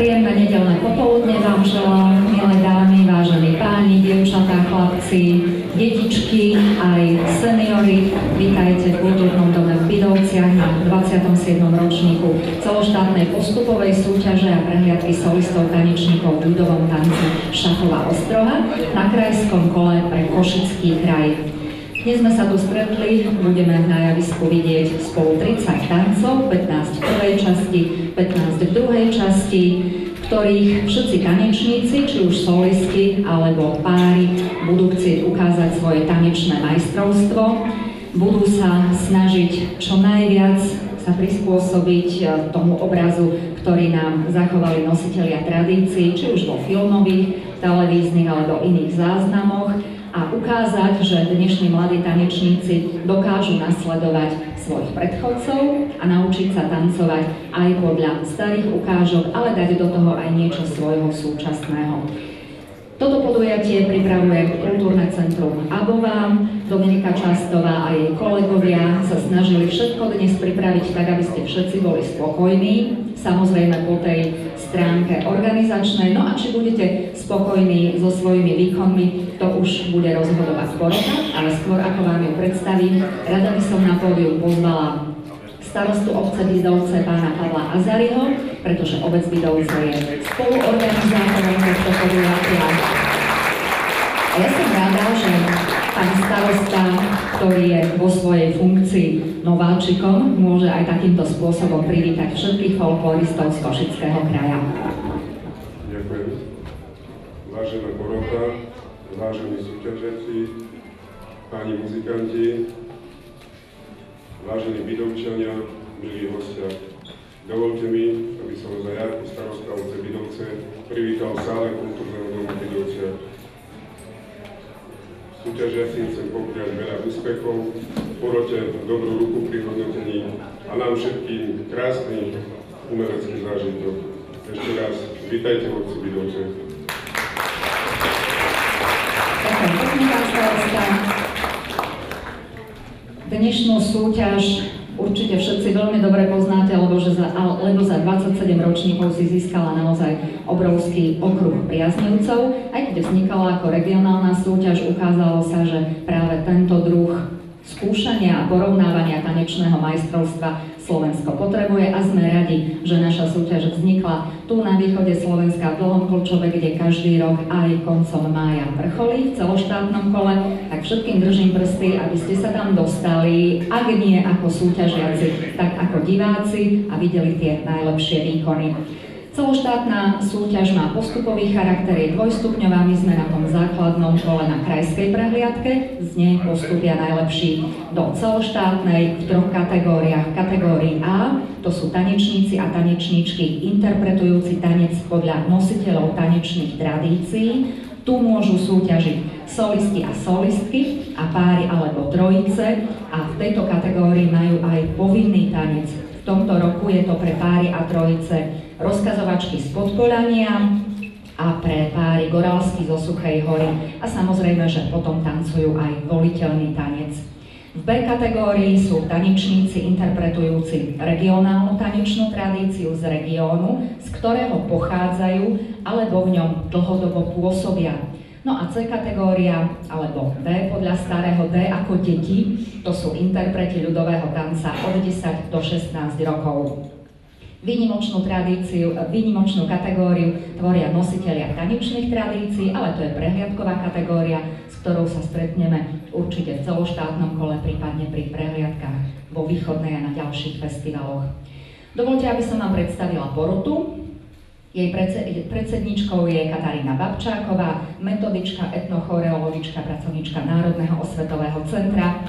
Príjemné nedeľné popoludne vám želám, milé dámy, vážení páni, dievčatá, chlapci, detičky, aj seniori. Vítajte v Kultúrnom dome v Bidovciach na 27. ročníku celoštátnej postupovej súťaže a prehliadky solistov tanečníkov v ľudovom tanci Šachová Ostroha na krajskom kole pre Košický kraj. Dnes sme sa tu stretli, budeme na javisku vidieť spolu 30 tancov, 15 v prvej časti, 15 v druhej časti, v ktorých všetci tanečníci, či už solisti alebo páry, budú chcieť ukázať svoje tanečné majstrovstvo, budú sa snažiť čo najviac sa prispôsobiť tomu obrazu, ktorý nám zachovali nositelia tradícií, či už vo filmových, televíznych alebo iných záznamoch, a ukázať, že dnešní mladí tanečníci dokážu nasledovať svojich predchodcov a naučiť sa tancovať aj podľa starých ukážok, ale dať do toho aj niečo svojho súčasného. Toto podujatie pripravuje Kultúrne centrum Abová. Dominika Častová a jej kolegovia sa snažili všetko dnes pripraviť tak, aby ste všetci boli spokojní. Samozrejme po tej stránke organizačnej. No a či budete spokojní so svojimi výkonmi, to už bude rozhodovať porota. Ale skôr ako vám ju predstavím, rada by som na pódium pozvala starostu obce Bidovce pána Pavla Azariho, pretože obec Bidovce je spoluorganizátorom tohto podujatia. A ja som rada, že pán starosta, ktorý je vo svojej funkcii nováčikom, môže aj takýmto spôsobom privítať všetkých folkloristov z Košického kraja. Ďakujem. Vážená porota, vážení súťažiaci, páni muzikanti, vážení Bidovčania, milí hostia, dovolte mi, aby som za ja, ako starosta obce Bidovce, privítal v sále Kultúrneho domu Bidovcia. Súťažiacim chcem popriať veľa úspechov, porote dobrú ruku pri hodnotení a nám všetkým krásny umelecký zážitok. Ešte raz, vítajte v obci Bidovce. Ďakujem pekne, pán starosta. Dnešnú súťaž určite všetci veľmi dobre poznáte, lebo za 27 ročníkov si získala naozaj obrovský okruh priaznivcov. Aj keď vznikala ako regionálna súťaž, ukázalo sa, že práve tento druh skúšania a porovnávania tanečného majstrovstva Slovensko potrebuje a sme radi, že naša súťaž vznikla tu na východe Slovenska v Dlhom Klčove, kde každý rok aj koncom mája vrcholí v celoštátnom kole. Tak všetkým držím prsty, aby ste sa tam dostali, ak nie ako súťažiaci, tak ako diváci a videli tie najlepšie výkony. Celoštátna súťaž má postupový charakter, je dvojstupňová, my sme na tom základnom kole na krajskej prehliadke, z nej postupia najlepší do celoštátnej v troch kategóriách. Kategórii A, to sú tanečníci a tanečníčky interpretujúci tanec podľa nositeľov tanečných tradícií. Tu môžu súťažiť solisti a solistky a páry alebo trojice a v tejto kategórii majú aj povinný tanec. V tomto roku je to pre páry a trojice rozkazovačky z Podpolania a pre páry Goralsky zo Suchej hory a samozrejme, že potom tancujú aj voliteľný tanec. V B kategórii sú tanečníci interpretujúci regionálnu tanečnú tradíciu z regiónu, z ktorého pochádzajú alebo v ňom dlhodobo pôsobia. No a C kategória, alebo D podľa starého D ako deti, to sú interpreti ľudového tanca od 10 do 16 rokov. Výnimočnú kategóriu tvoria nositelia tanečných tradícií, ale to je prehliadková kategória, s ktorou sa stretneme určite v celoštátnom kole, prípadne pri prehliadkách vo východnej a na ďalších festivaloch. Dovoľte, aby som vám predstavila porotu. Jej predsedničkou je Katarína Babčáková, metodička, etnochoreologička, pracovníčka Národného osvetového centra,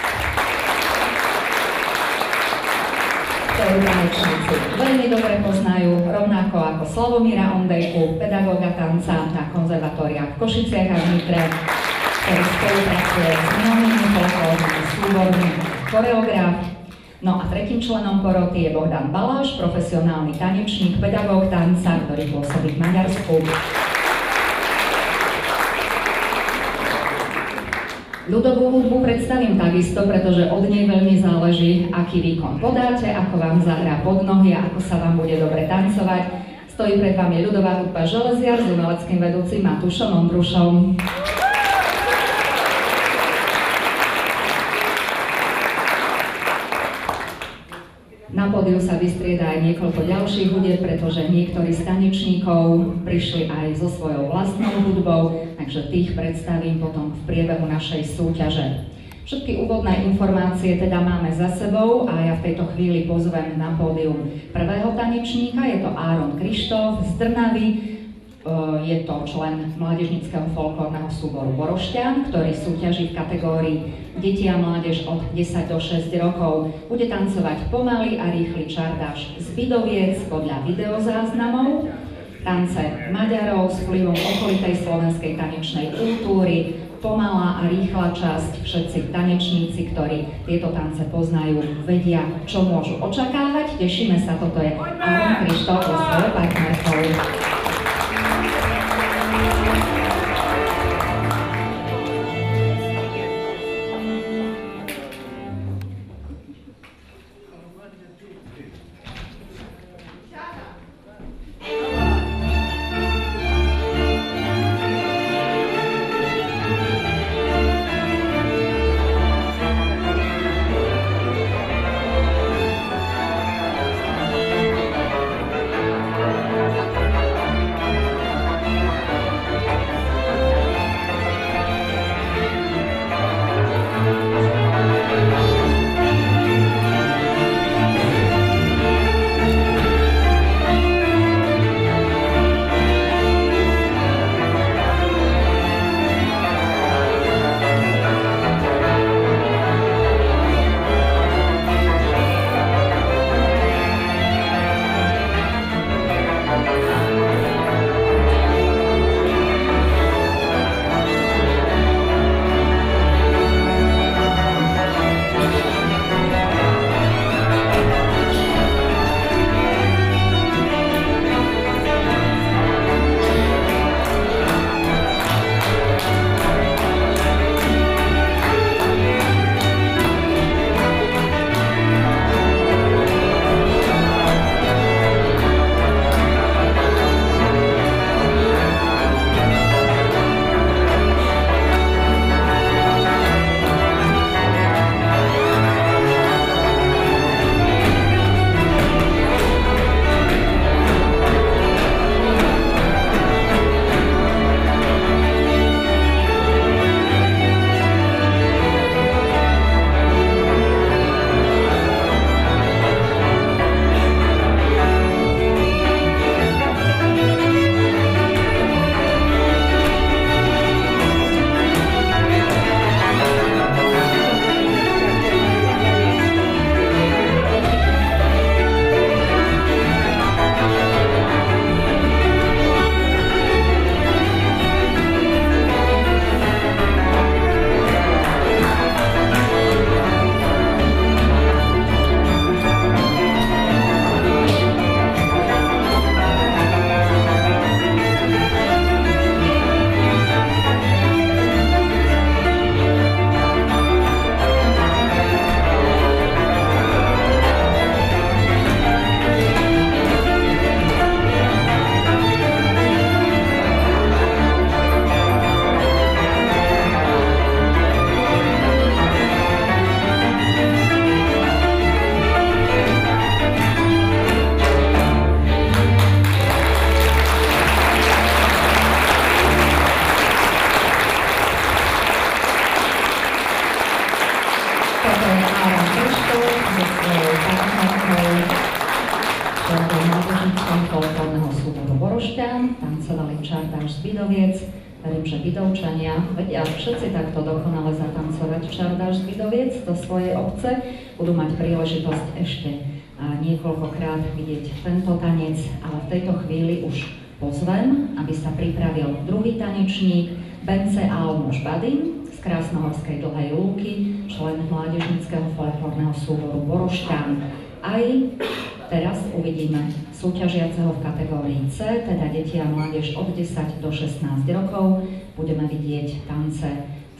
ktorú tanečníci veľmi dobre poznajú, rovnako ako Slavomíra Ondejku, pedagóga tanca na konzervatóriách v Košiciach a v Nitre, ktorý spolupracuje s mnohými folklórnymi súbormi, choreograf. No a tretím členom poroty je Bohdan Baláš, profesionálny tanečník, pedagóg tanca, ktorý pôsobí v Maďarsku. Ľudovú hudbu predstavím takisto, pretože od nej veľmi záleží, aký výkon podáte, ako vám zahrá pod nohy a ako sa vám bude dobre tancovať. Stojí pred vami ľudová hudba Železiar s umeleckým vedúcim Matúšom Ondrušom. Na pódiu sa vystrieda aj niekoľko ďalších hudieb, pretože niektorí z tanečníkov prišli aj so svojou vlastnou hudbou, takže tých predstavím potom v priebehu našej súťaže. Všetky úvodné informácie teda máme za sebou a ja v tejto chvíli pozvem na pódium prvého tanečníka, je to Áron Krištof z Trnavy. Je to člen mládežníckeho folklórneho súboru Borošťan, ktorý súťaží v kategórii deti a mládež od 10 do 6 rokov. Bude tancovať pomalý a rýchly čardáš z Bidoviec podľa videozáznamov, tance Maďarov s vplyvom okolitej slovenskej tanečnej kultúry, pomalá a rýchla časť. Všetci tanečníci, ktorí tieto tance poznajú, vedia, čo môžu očakávať. Tešíme sa, toto je Áron Krištof so svojou partnerkou. folklórneho súboru Borošťan, tancovali čardáš z Bidoviec. Verím, že Bidovčania vedia všetci takto dokonale zatancovať čardáš z Bidoviec do svojej obce. Budú mať príležitosť ešte niekoľkokrát vidieť tento tanec, ale v tejto chvíli už pozvem, aby sa pripravil druhý tanečník, Bence Almoš Badin z Krásnohorskej Dlhej Lúky, člen mládežníckeho folklórneho súboru Borošťan. Aj teraz uvidíme súťažiaceho v kategórii C, teda deti a mládež od 10 do 16 rokov. Budeme vidieť tance v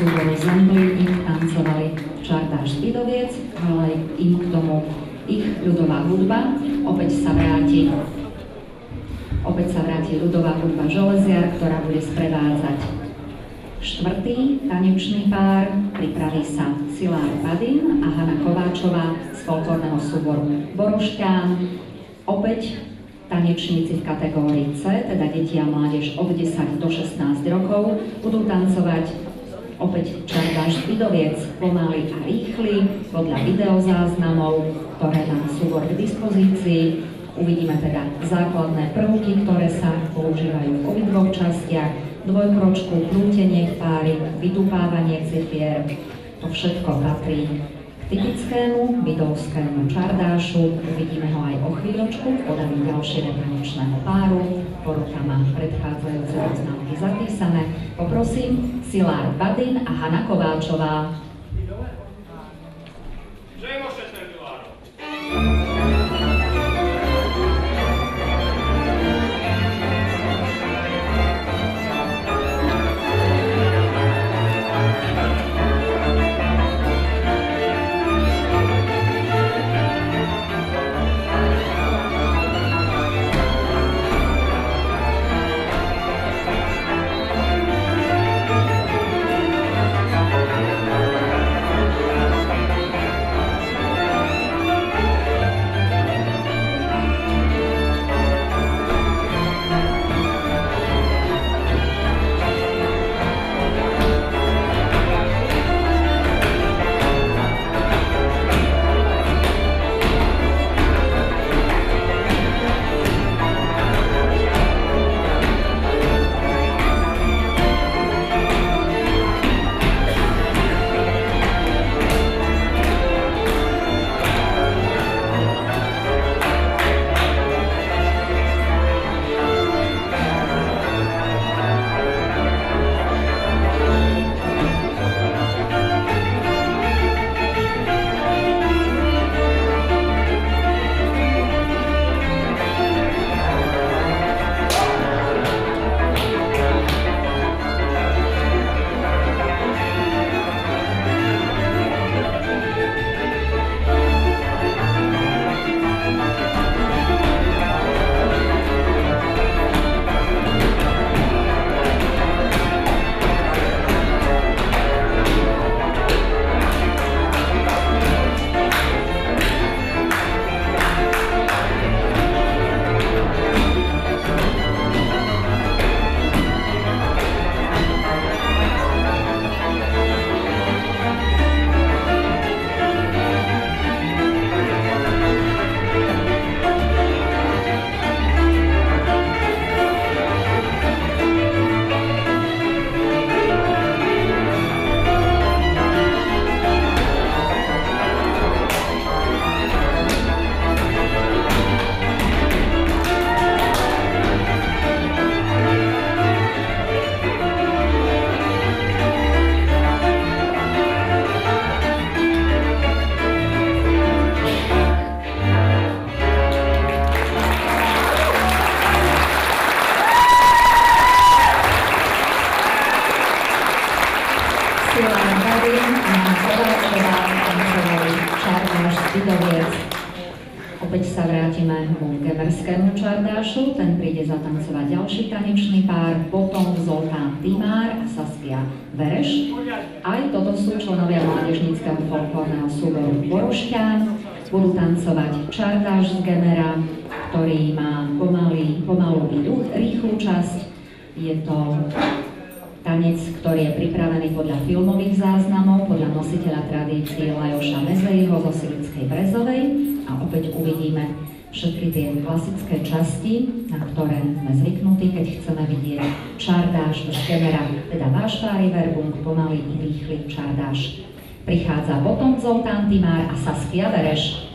súboru Zemlí tancovali Čardáš Spidoviec, ale im k tomu ich ľudová hudba. Opäť sa vráti ľudová hudba Železiar, ktorá bude sprevádzať štvrtý tanečný pár. Pripraví sa Szilárd Badin a Hana Kováčová z folklórneho súboru Borošťan. Opäť tanečníci v kategórii C, teda deti a mládež od 10 do 16 rokov, budú tancovať opäť Čardáš Spidoviec, pomaly a rýchly, podľa videozáznamov, ktoré má súbor k dispozícii. Uvidíme teda základné prvky, ktoré sa používajú v obidvoch častiach, dvojkročku, krútenie v páry, vydupávanie cifier. To všetko patrí k typickému vidovskému čardášu. Uvidíme ho aj o chvíľočku v podaní ďalšieho tanečného páru. Porota má predchádzajúce poznámky zapísané. Poprosím Szilárd Badin a Hana Kováčová. Opäť sa vrátime ku gemerskému čardášu, ten príde zatancovať ďalší tanečný pár, potom Zoltán Timár a Saskia Vereš. Aj toto sú členovia mládežníckeho folklórneho súboru Borošťan. Budú tancovať čardáš z gemera, ktorý má pomalú rýchlu časť. Je to tanec, ktorý je pripravený podľa filmových záznamov, podľa nositeľa tradície Lajoša Mezejho zo Silickej Brezovej. A opäť uvidíme všetky tie klasické časti, na ktoré sme zvyknutí, keď chceme vidieť čardáš z gemera, teda Vášvári verbung, pomalý i rýchly čardáš. Prichádza potom Zoltán Timár a Saskia Vereš.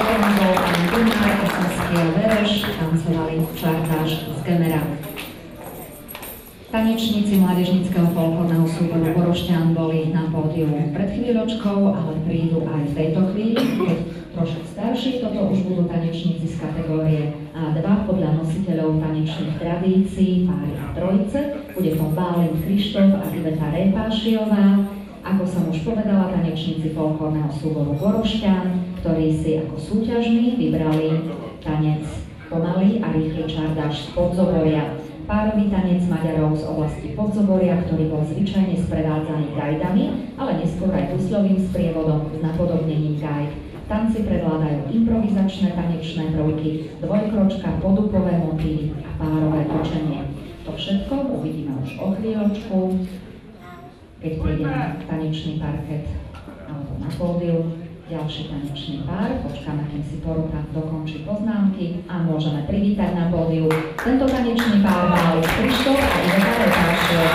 potom bol pán Gunnar, Osasky a Vereš, tancovali čardáš z Gemera. Tanečníci mládežníckeho folklórneho súboru Borošťan boli na pódiu pred chvíľočkou, ale prídu aj v tejto chvíli, keď trošku starší. Toto už budú tanečníci z kategórie A2 podľa nositeľov tanečných tradícií, páry a trojice. Bude to Bálin Krištof a Iveta Repášiová. Ako som už povedala, tanečníci folklórneho súboru Borošťan, ktorí si ako súťažní vybrali tanec pomalý a rýchly čardáš z Podzoboria. Párový tanec Maďarov z oblasti Podzoboria, ktorý bol zvyčajne sprevádzaný gajdami, ale neskôr aj husľovým sprievodom s napodobnením gajd. Tanci prevládajú improvizačné tanečné prvky, dvojkročka, podupové motívy a párové točenie. To všetko uvidíme už o chvíľočku, keď príde na tanečný parket alebo na pódium. Ďalší tanečný pár, počkáme, kým si po rukách dokončí poznámky a môžeme privítať na pódiu. Tento tanečný pár mal Krištof a Iveta Repášiová.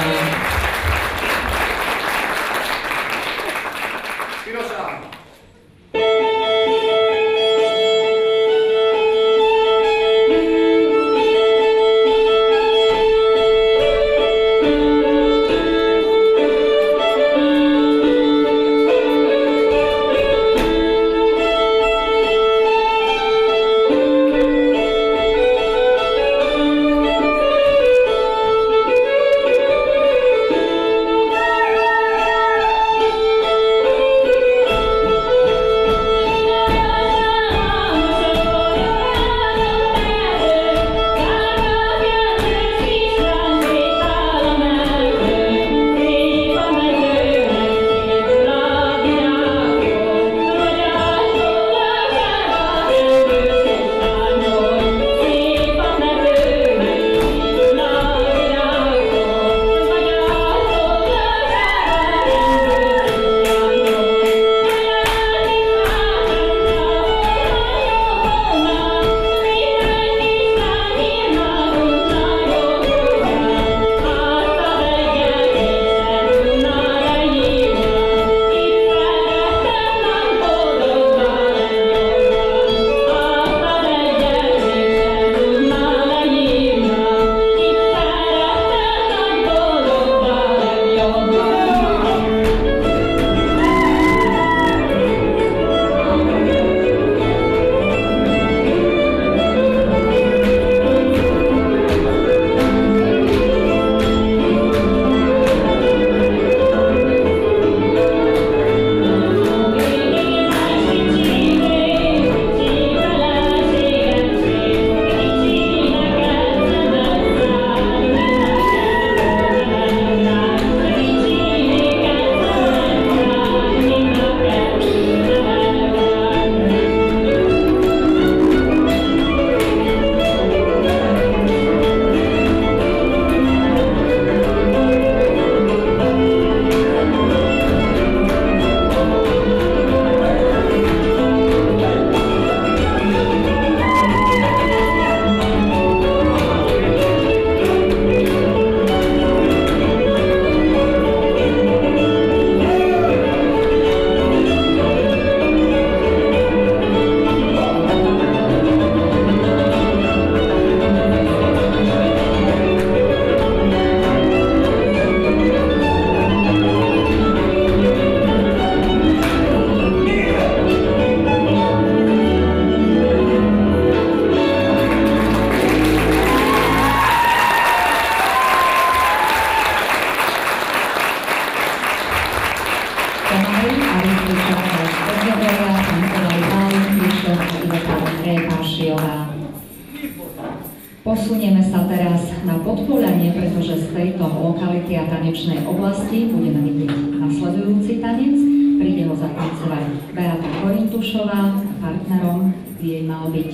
Posunieme sa teraz na Podpoľanie, pretože z tejto lokality a tanečnej oblasti budeme vidieť nasledujúci tanec. Príde ho zatancovať Beata Korintušová, partnerom jej mal byť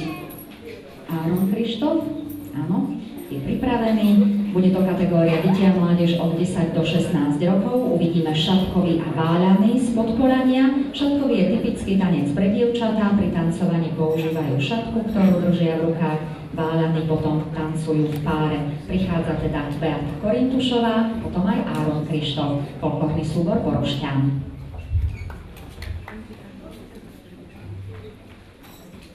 Áron Krištof. Áno, je pripravený. Bude to kategória Deti a mládež od 10 do 16 rokov. Uvidíme šatkový a váľaný z Podpoľania. Šatkový je typický tanec pre dievčatá. Pri tancovaní používajú šatku, ktorú držia v rukách. Váľaní potom tancujú v páre. Prichádza teda Beata Korintušová, potom aj Áron Krištof, folklórny súbor Borošťan.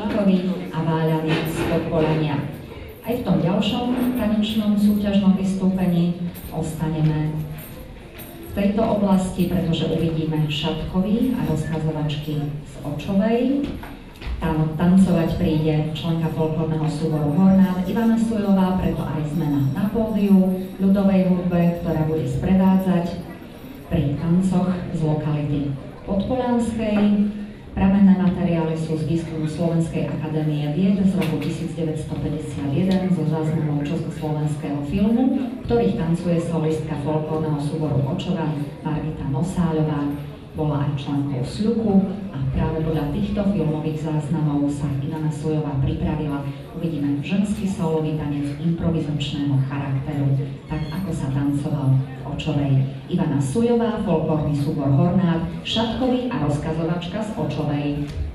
Šatkovi a Váľany z Podpolania. Aj v tom ďalšom tanečnom súťažnom vystúpení ostaneme v tejto oblasti, pretože uvidíme Šatkovi a rozkazovačky z Očovej. Tam tancovať príde členka folklórneho súboru Hornát Ivana Sujová, preto aj zmena na pódiu ľudovej hudbe, ktorá bude sprevádzať pri tancoch z lokality Podpolánskej. Pramenné materiály sú z výskumu Slovenskej akadémie vied z roku 1951 zo záznamov československého filmu, ktorých tancuje solistka folklórneho súboru Očova Margita Nosáľová. Bola aj členkou Sľuku a práve podľa týchto filmových záznamov sa Ivana Sujová pripravila. Uvidíme ženský solový tanec improvizačného charakteru, tak ako sa tancoval v Očovej. Ivana Sujová, folklórny súbor Hornát, Šatkovi a rozkazovačka z Očovej.